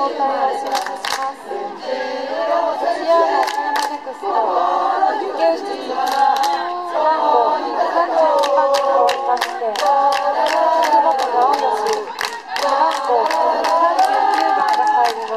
交代をお知らせします。試合の岡山ネクスト、池内つむが背番号32番に変わりまして、杉本直義、背番号39番が入ります。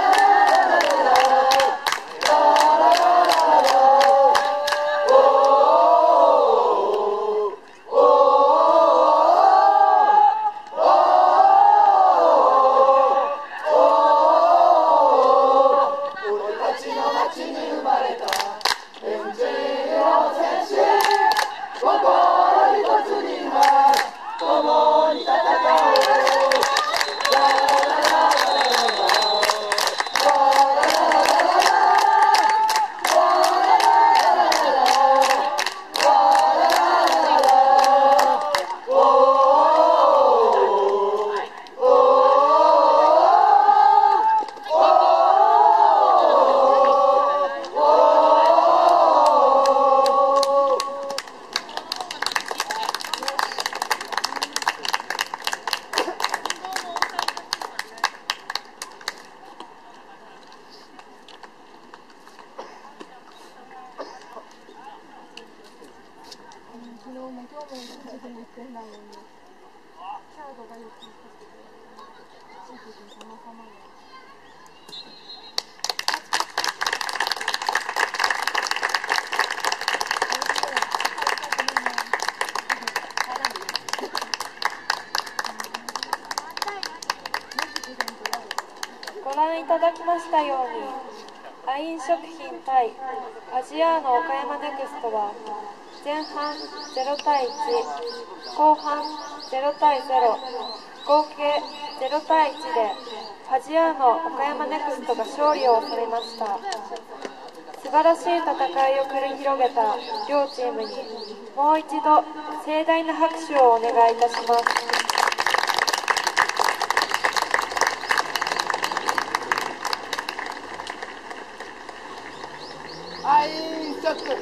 ご覧いただきましたように、アイン食品対アジアーノ岡山ネクストは前半0対1、後半0対0、合計0対1でアジアーノ岡山ネクストが勝利を収めました。素晴らしい戦いを繰り広げた両チームにもう一度盛大な拍手をお願いいたします。 アイン食品、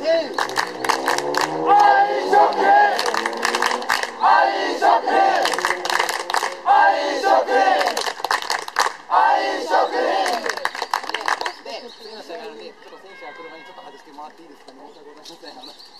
アイン食品、アイン食品、アイン食品、アイン食品。で、次の試合なので、ちょっと選手は車にちょっと外してもらっていいですかね。申し訳ございません。